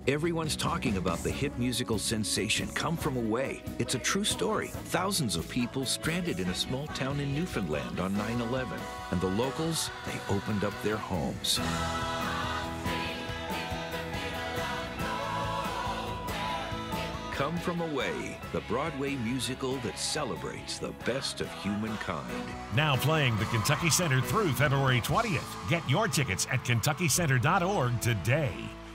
Everyone's talking about the hit musical sensation Come From Away. It's a true story. Thousands of people stranded in a small town in Newfoundland on 9/11. And the locals, they opened up their homes. Come From Away, the Broadway musical that celebrates the best of humankind. Now playing the Kentucky Center through February 20th. Get your tickets at kentuckycenter.org today.